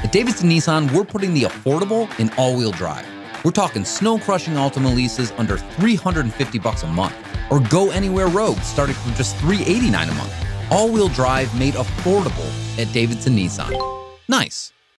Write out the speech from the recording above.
At Davidson Nissan, we're putting the affordable in all-wheel drive. We're talking snow-crushing Altima leases under $350 a month, or go anywhere Rogue starting from just $389 a month. All-wheel drive made affordable at Davidson Nissan. Nice.